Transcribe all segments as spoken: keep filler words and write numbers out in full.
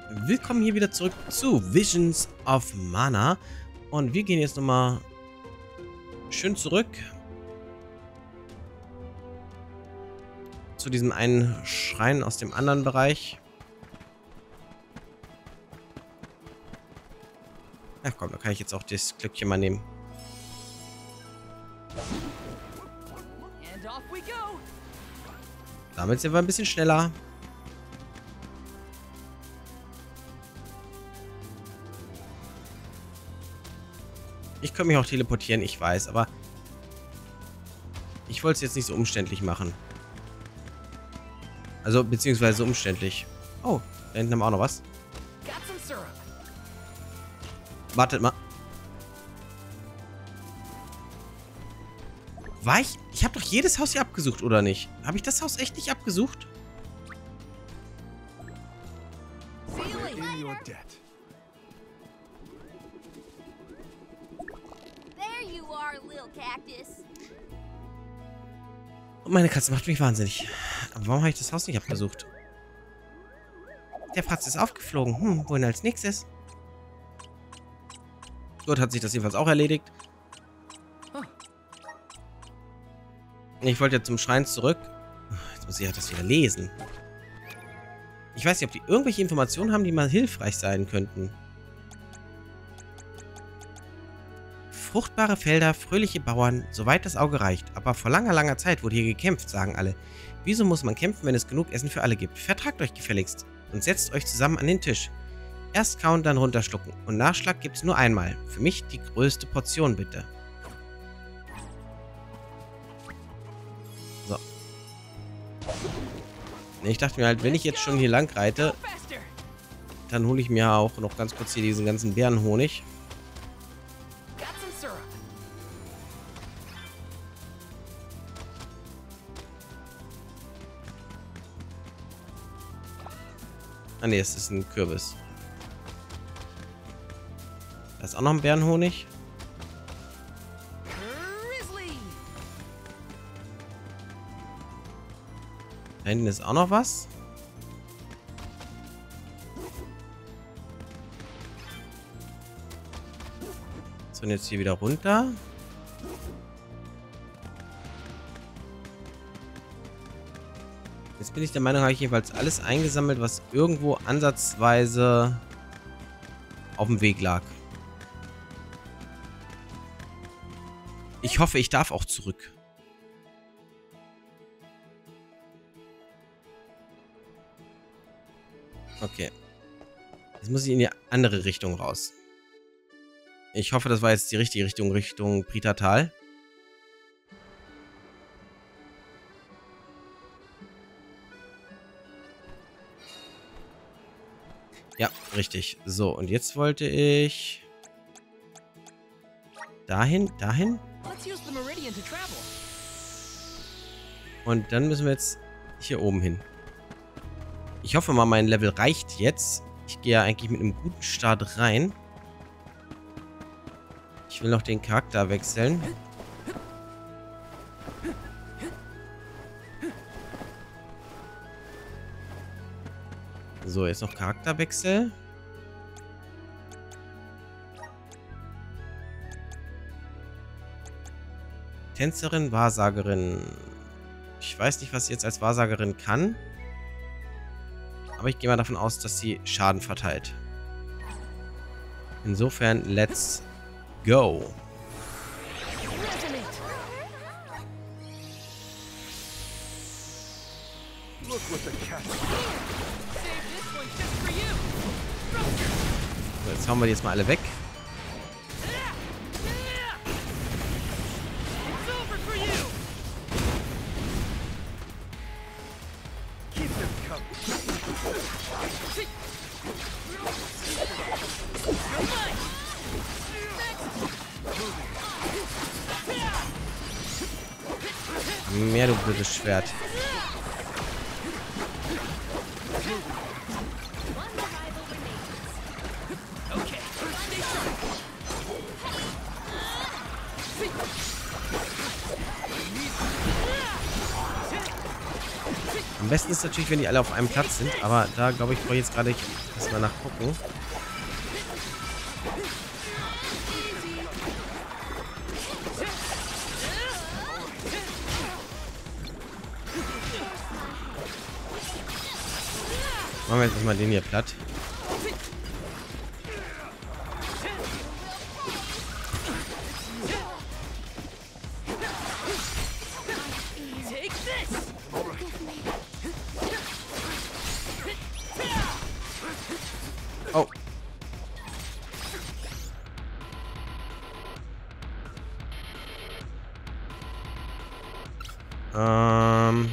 willkommen hier wieder zurück zu Visions of Mana. Und wir gehen jetzt nochmal schön zurück zu diesem einen Schrein aus dem anderen Bereich. Ach komm, da kann ich jetzt auch das Glöckchen mal nehmen. Damit sind wir ein bisschen schneller. Ich kann mich auch teleportieren, ich weiß, aber ich wollte es jetzt nicht so umständlich machen. Also, beziehungsweise umständlich. Oh, da hinten haben wir auch noch was. Wartet mal. War ich... Ich habe doch jedes Haus hier abgesucht, oder nicht? Habe ich das Haus echt nicht abgesucht? Und meine Katze macht mich wahnsinnig. Aber warum habe ich das Haus nicht abgesucht? Der Fratz ist aufgeflogen. Hm, wohin als nächstes? Gut, hat sich das jedenfalls auch erledigt. Ich wollte ja zum Schrein zurück. Jetzt muss ich ja das wieder lesen. Ich weiß nicht, ob die irgendwelche Informationen haben, die mal hilfreich sein könnten. Fruchtbare Felder, fröhliche Bauern, soweit das Auge reicht. Aber vor langer, langer Zeit wurde hier gekämpft, sagen alle. Wieso muss man kämpfen, wenn es genug Essen für alle gibt? Vertragt euch gefälligst und setzt euch zusammen an den Tisch. Erst kauen, dann runterschlucken. Und Nachschlag gibt's nur einmal. Für mich die größte Portion, bitte. So. Ich dachte mir halt, wenn ich jetzt schon hier lang reite, dann hole ich mir auch noch ganz kurz hier diesen ganzen Bärenhonig. Ah ne, es ist ein Kürbis. Da ist auch noch ein Bärenhonig. Da hinten ist auch noch was. So, und jetzt hier wieder runter. Jetzt bin ich der Meinung, habe ich jeweils alles eingesammelt, was irgendwo ansatzweise auf dem Weg lag. Ich hoffe, ich darf auch zurück. Okay. Jetzt muss ich in die andere Richtung raus. Ich hoffe, das war jetzt die richtige Richtung, Richtung Pritatal. Ja, richtig. So, und jetzt wollte ich... Dahin, dahin. Und dann müssen wir jetzt hier oben hin. Ich hoffe mal, mein Level reicht jetzt. Ich gehe ja eigentlich mit einem guten Start rein. Ich will noch den Charakter wechseln. So, jetzt noch Charakterwechsel. Tänzerin, Wahrsagerin. Ich weiß nicht, was sie jetzt als Wahrsagerin kann. Aber ich gehe mal davon aus, dass sie Schaden verteilt. Insofern, let's go. So, jetzt hauen wir die jetzt mal alle weg. Mehr, du blödes Schwert. Am besten ist natürlich, wenn die alle auf einem Platz sind, aber da glaube ich, brauche ich jetzt gerade das mal nachgucken. Machen wir jetzt mal den hier platt. Oh. Ähm.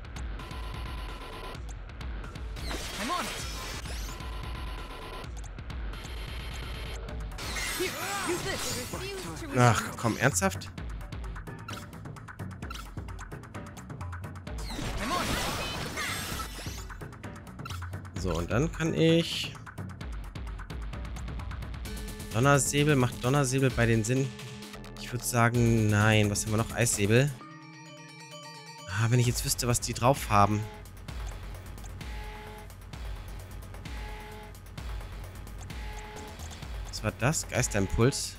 Ach, komm, ernsthaft? So, und dann kann ich... Donnersäbel, macht Donnersäbel bei den Sinn? Ich würde sagen, nein. Was haben wir noch? Eissäbel. Ah, wenn ich jetzt wüsste, was die drauf haben. Was war das? Geisterimpuls.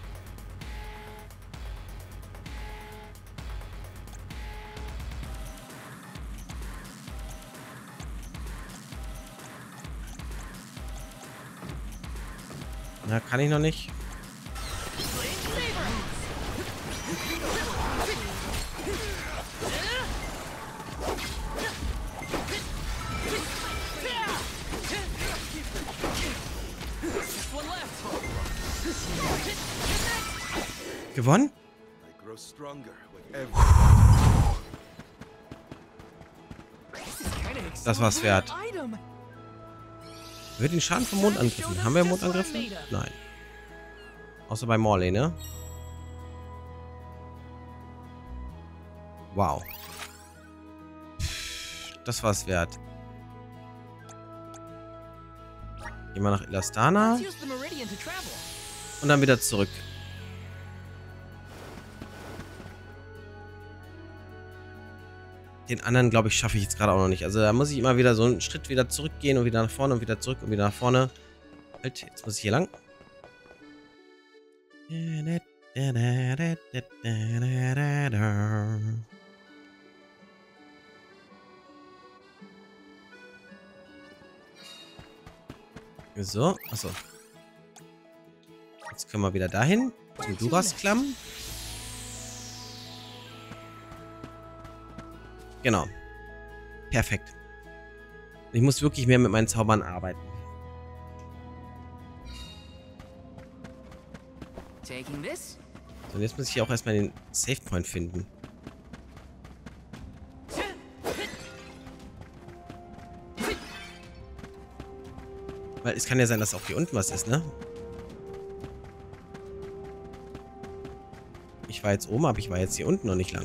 Na, kann ich noch nicht. Gewonnen? Das war's wert. Wird den Schaden vom Mondangriffen. Haben wir Mondangriffen? Nein. Außer bei Morley, ne? Wow. Das war's wert. Gehen wir nach Elastana. Und dann wieder zurück. Den anderen, glaube ich, schaffe ich jetzt gerade auch noch nicht. Also da muss ich immer wieder so einen Schritt wieder zurückgehen und wieder nach vorne und wieder zurück und wieder nach vorne. Halt, jetzt muss ich hier lang. So, achso. Jetzt können wir wieder dahin. Zum Durasklamm. Genau. Perfekt. Ich muss wirklich mehr mit meinen Zaubern arbeiten. So, und jetzt muss ich hier auch erstmal den Save Point finden. Weil es kann ja sein, dass auch hier unten was ist, ne? Ich war jetzt oben, aber ich war jetzt hier unten noch nicht lang.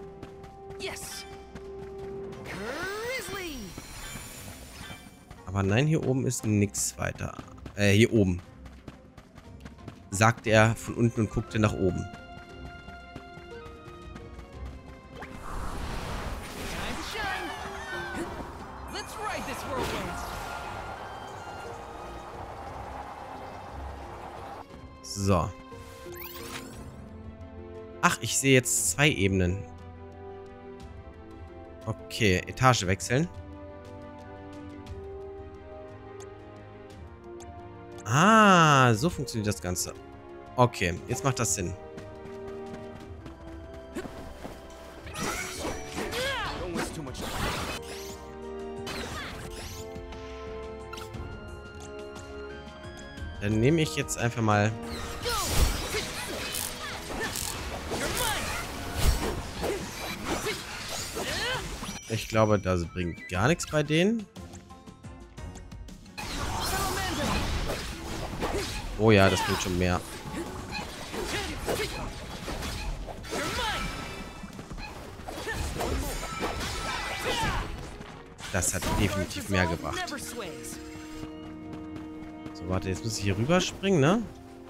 Aber nein, hier oben ist nichts weiter. Äh, hier oben. Sagt er von unten und guckte nach oben. So. Ach, ich sehe jetzt zwei Ebenen. Okay, Etage wechseln. Ah, so funktioniert das Ganze. Okay, jetzt macht das Sinn. Dann nehme ich jetzt einfach mal... Ich glaube, das bringt gar nichts bei denen. Oh ja, das bringt schon mehr. Das hat definitiv mehr gebracht. So, warte, jetzt muss ich hier rüberspringen, ne?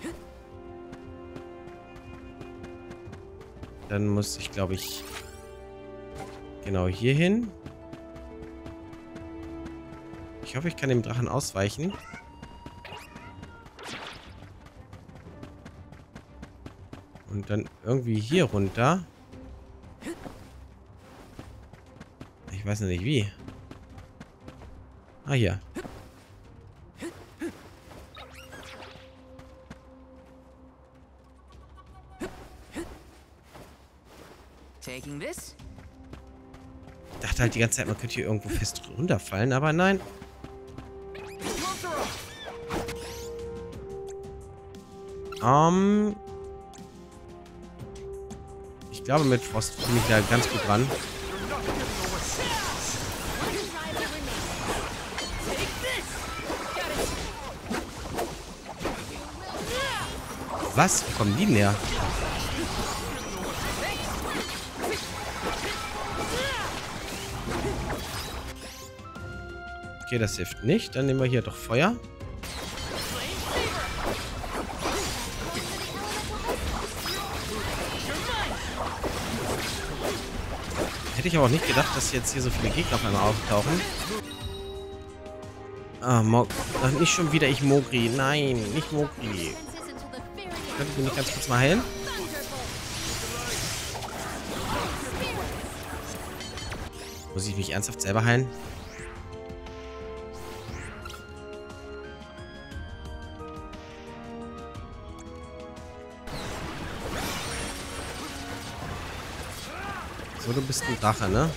Dann muss ich, glaube ich, genau hier hin. Ich hoffe, ich kann dem Drachen ausweichen. Und dann irgendwie hier runter. Ich weiß noch nicht wie. Ah, hier. Taking this? Ich dachte halt die ganze Zeit, man könnte hier irgendwo fest runterfallen, aber nein. Ähm. Ich glaube, mit Frost bin ich da ganz gut dran. Was? Wo kommen die denn her? Okay, das hilft nicht. Dann nehmen wir hier doch Feuer. Hätte ich aber auch nicht gedacht, dass jetzt hier so viele Gegner auf einmal auftauchen. Ah, Mog... Ach, nicht schon wieder ich Mogri. Nein, nicht Mogri. Könnte ich mich ganz kurz mal heilen? Muss ich mich ernsthaft selber heilen? So, du bist ein Drache, ne?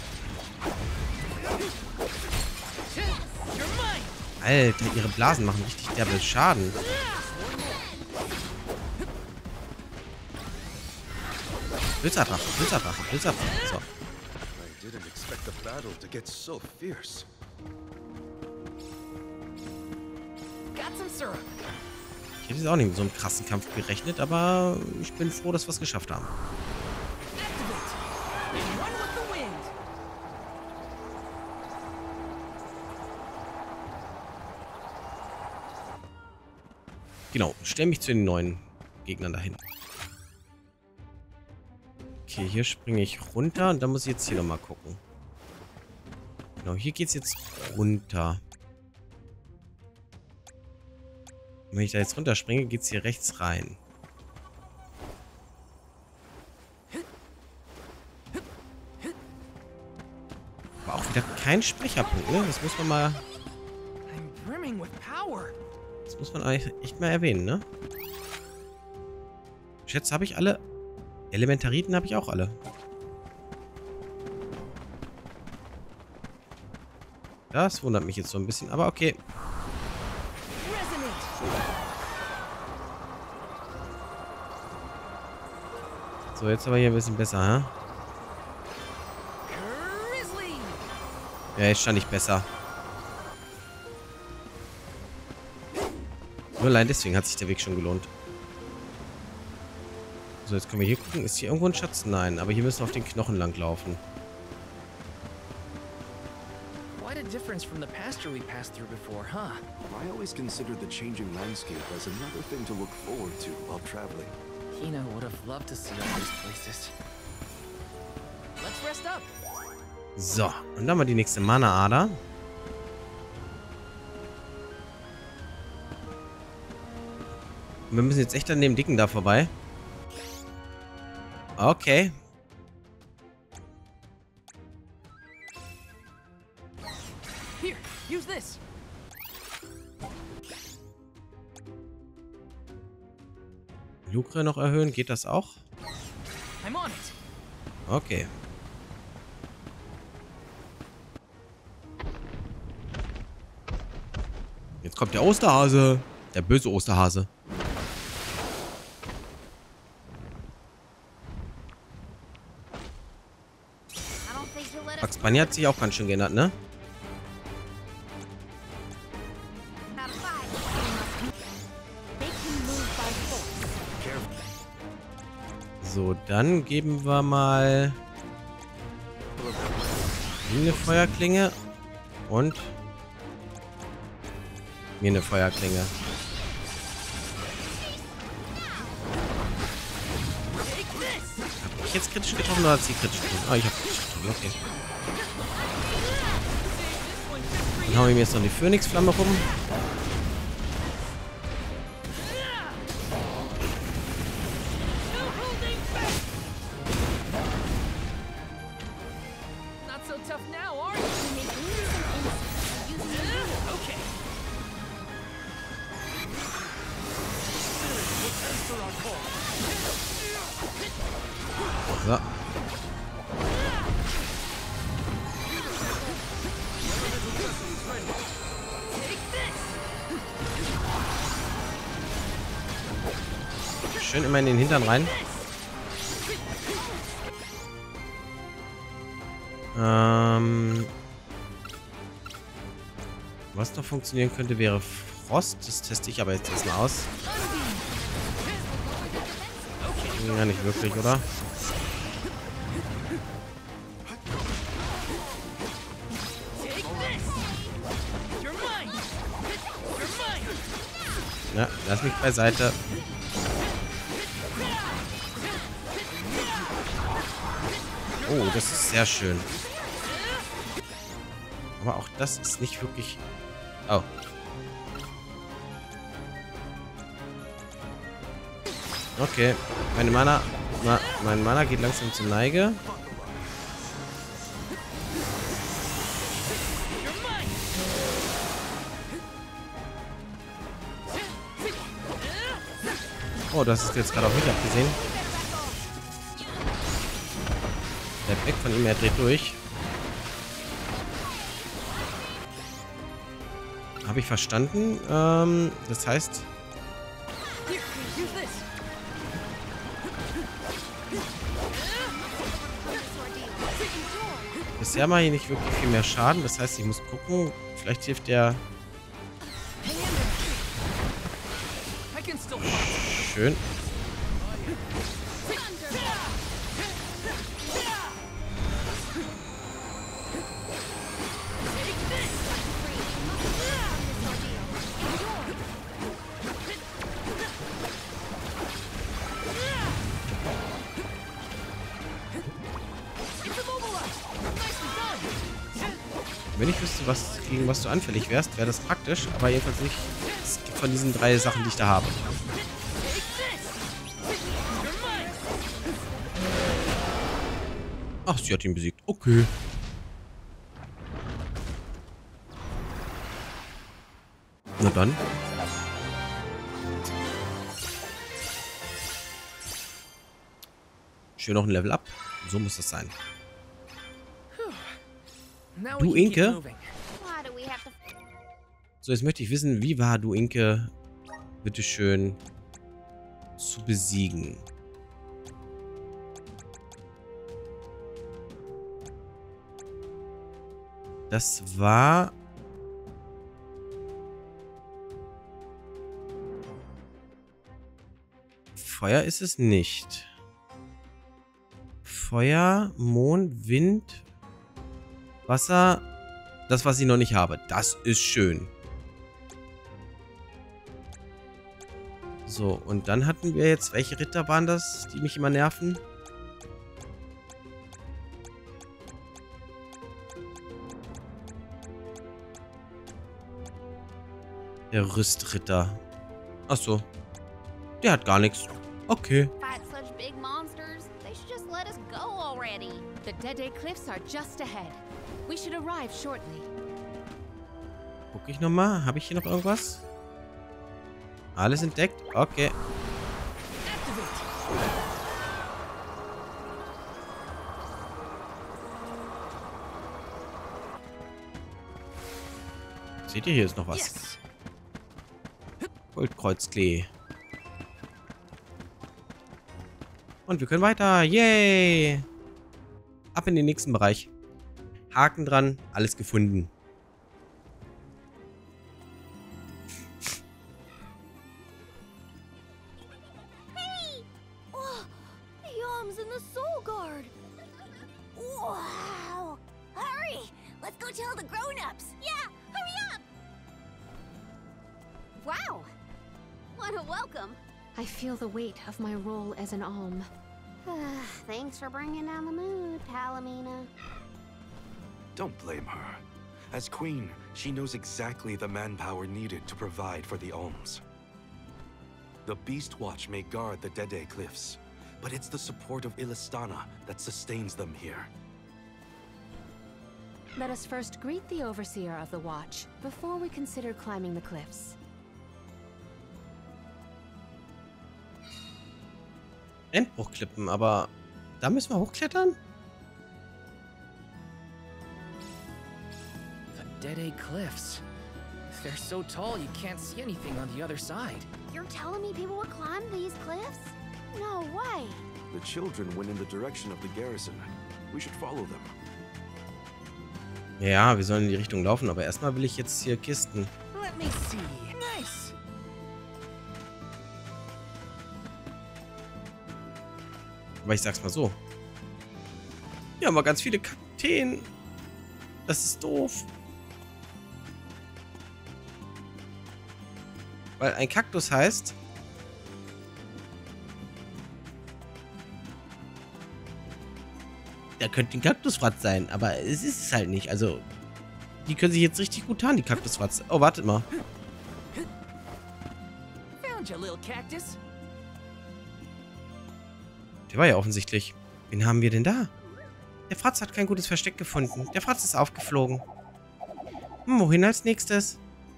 Alter, ihre Blasen machen richtig derbe Schaden. Blitzerdrache, Blitzerdrache, Blitzerdrache. So. Ich hätte jetzt auch nicht mit so einem krassen Kampf gerechnet, aber ich bin froh, dass wir es geschafft haben. Genau, stell mich zu den neuen Gegnern dahin. Okay, hier springe ich runter und dann muss ich jetzt hier nochmal gucken. Genau, hier geht es jetzt runter. Und wenn ich da jetzt runterspringe, geht es hier rechts rein. Aber auch wieder kein Sprecherpunkt, ne? Das muss man mal... Das muss man eigentlich echt mal erwähnen, ne? Schätze, habe ich alle... Elementariten habe ich auch alle. Das wundert mich jetzt so ein bisschen, aber okay. So, jetzt aber hier ein bisschen besser, hä? Ja, jetzt stand ich besser. Nur allein deswegen hat sich der Weg schon gelohnt. So, jetzt können wir hier gucken. Ist hier irgendwo ein Schatz? Nein, aber hier müssen wir auf den Knochen lang laufen. Quite a difference from the pasture we passed through before, huh? I always considered the changing landscape as another thing to look forward to while traveling. Hina would have loved to see all these places. Let's rest up. So, und dann haben wir die nächste Mana-Ader. Wir müssen jetzt echt an dem Dicken da vorbei. Okay. Here, use this. Lucre noch erhöhen, geht das auch? I'm on it. Okay. Jetzt kommt der Osterhase. Der böse Osterhase. Bugs Bunny hat sich auch ganz schön geändert, ne? So, dann geben wir mal eine Feuerklinge und mir eine Feuerklinge. Hab ich jetzt kritisch getroffen oder hat sie kritisch getroffen? Ah, ich hab kritisch getroffen, okay. Dann hauen wir jetzt noch die Phönixflamme rum. So. Schön immer in den Hintern rein. Ähm, was noch funktionieren könnte, wäre Frost. Das teste ich aber jetzt erstmal aus. Ja, nicht wirklich, oder? Ja, lass mich beiseite. Oh, das ist sehr schön. Aber auch das ist nicht wirklich... Oh. Okay. Meine Mana... Ma, mein Mana geht langsam zur Neige. Oh, das ist jetzt gerade auf mich abgesehen. Der Back von ihm, er dreht durch. Habe ich verstanden. Ähm, das heißt... Bisher mache ich nicht wirklich viel mehr Schaden. Das heißt, ich muss gucken. Vielleicht hilft der... Schön. Wenn ich wüsste, was, gegen was du anfällig wärst, wäre das praktisch, aber jedenfalls nicht von diesen drei Sachen, die ich da habe. Ach, sie hat ihn besiegt. Okay. Na dann. Schön noch ein Level up. So muss das sein. Du Inke? So, jetzt möchte ich wissen, wie war Du Inke, bitteschön, zu besiegen? Das war... Feuer ist es nicht. Feuer, Mond, Wind, Wasser. Das, was ich noch nicht habe. Das ist schön. So, und dann hatten wir jetzt... Welche Ritter waren das, die mich immer nerven? Der Rüstritter. Ach so. Der hat gar nichts. Okay. The Dede Cliffs are just ahead. We should arrive shortly. Guck ich nochmal. Habe ich hier noch irgendwas? Alles entdeckt? Okay. Seht ihr, hier ist noch was. Yes. Goldkreuzklee. Und wir können weiter. Yay! Ab in den nächsten Bereich. Haken dran. Alles gefunden. Hey! Oh, Yom's in the Soul Guard. Wow! Hurry! Let's go tell the grown-ups. Yeah, hurry up! Wow! What a welcome. I feel the weight of my role as an Alm. Thanks for bringing down the mood, Palomina. Don't blame her. As queen, she knows exactly the manpower needed to provide for the Alms. The Beast Watch may guard the Dede Cliffs, but it's the support of Illistana that sustains them here. Let us first greet the Overseer of the Watch before we consider climbing the cliffs. Endbruchklippen, aber Da müssen wir hochklettern? The Dead A Cliffs. They're so tall you can't see anything on the other side. You're telling me people would climb these cliffs? No way. The children went in the direction of the garrison. We should follow them. Ja, wir sollen in die Richtung laufen, aber erstmal will ich jetzt hier Kisten. Let me see. Nice. Aber ich sag's mal so. Hier haben wir ganz viele Kakteen. Das ist doof. Weil ein Kaktus heißt... Da könnte ein Kaktusfratz sein, aber es ist es halt nicht. Also, die können sich jetzt richtig gut tarnen, die Kaktusfratz. Oh, wartet mal. Found you, little cactus. Der war ja offensichtlich. Wen haben wir denn da? Der Fratz hat kein gutes Versteck gefunden. Der Fratz ist aufgeflogen. Hm, wohin als nächstes?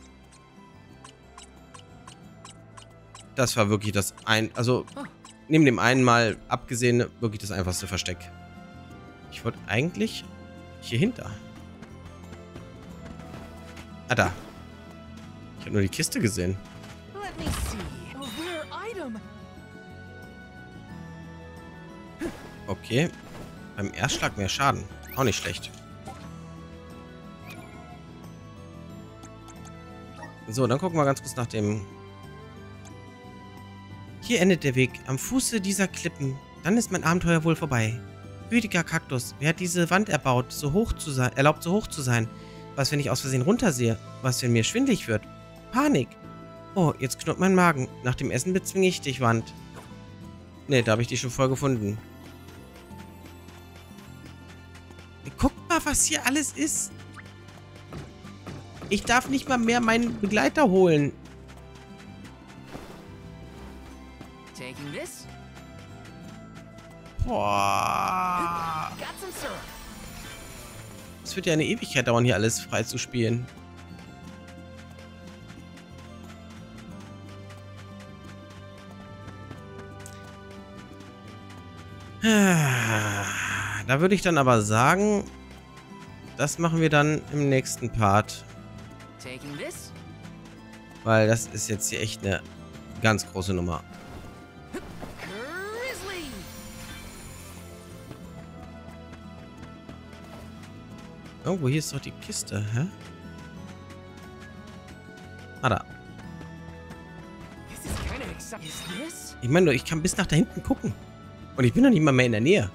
Das war wirklich das ein... Also, neben dem einen Mal abgesehen, wirklich das einfachste Versteck. Ich wollte eigentlich hier hinter. Ah, da. Ich habe nur die Kiste gesehen. Let me see. A rare item. Okay. Beim Erstschlag mehr Schaden. Auch nicht schlecht. So, dann gucken wir ganz kurz nach dem... Hier endet der Weg. Am Fuße dieser Klippen. Dann ist mein Abenteuer wohl vorbei. Gütiger Kaktus, wer hat diese Wand erbaut, so hoch zu sein, erlaubt so hoch zu sein? Was, wenn ich aus Versehen runtersehe? Was, wenn mir schwindlig wird? Panik! Oh, jetzt knurrt mein Magen. Nach dem Essen bezwinge ich dich, Wand. Ne, da habe ich die schon voll gefunden. Guckt mal, was hier alles ist. Ich darf nicht mal mehr meinen Begleiter holen. Taking this. Boah. Got some syrup. Es wird ja eine Ewigkeit dauern, hier alles frei zu spielen. Da würde ich dann aber sagen, das machen wir dann im nächsten Part. Taking this. Weil das ist jetzt hier echt eine ganz große Nummer. Grizzly. Irgendwo hier ist doch die Kiste, hä? Ah, da. This is kind of exciting. Is this? Ich meine nur, ich kann bis nach da hinten gucken. Und ich bin noch nicht mal mehr in der Nähe.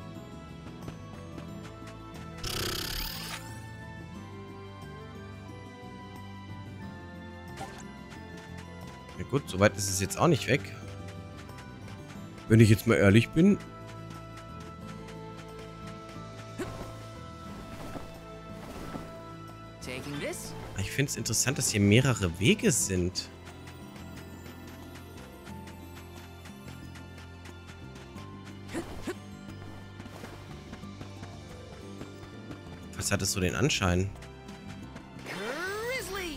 Ja gut, soweit ist es jetzt auch nicht weg. Wenn ich jetzt mal ehrlich bin. Taking this. Ich finde es interessant, dass hier mehrere Wege sind. Was hat es so den Anschein? Grizzly.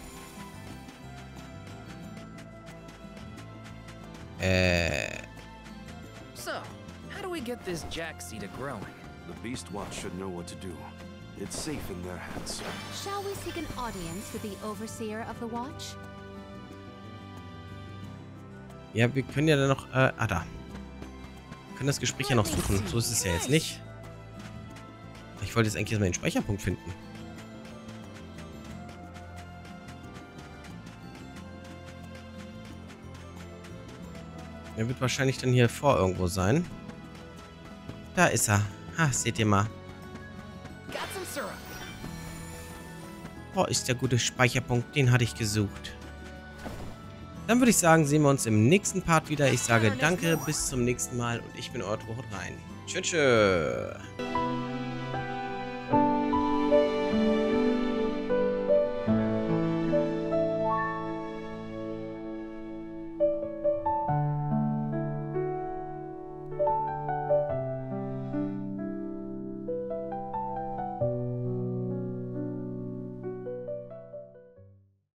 Äh. So, how do we get this jack seed growing? The Beast Watch should know what to do. It's safe in their hands. Shall we seek an audience with the overseer of the watch? Ja, wir können ja dann noch. Äh, ah, da. Wir können das Gespräch ja noch suchen. So ist es ja jetzt nicht. Ich wollte jetzt eigentlich erstmal den Speicherpunkt finden. Er wird wahrscheinlich dann hier vor irgendwo sein. Da ist er. Ha, seht ihr mal. Got some syrup. Wo ist der gute Speicherpunkt? Den hatte ich gesucht. Dann würde ich sagen, sehen wir uns im nächsten Part wieder. Ich sage danke, bis zum nächsten Mal und ich bin euer Haut rein. Tschüss. Tschüss.